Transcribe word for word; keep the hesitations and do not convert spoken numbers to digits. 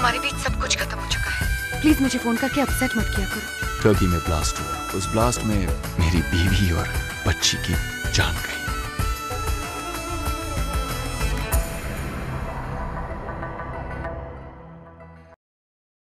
हमारे बीच सब कुछ खत्म हो चुका है। प्लीज मुझे फोन करके अपसेट मत किया करो। टर्की में ब्लास्ट हुआ, उस ब्लास्ट में मेरी बीवी और बच्ची की जान गई।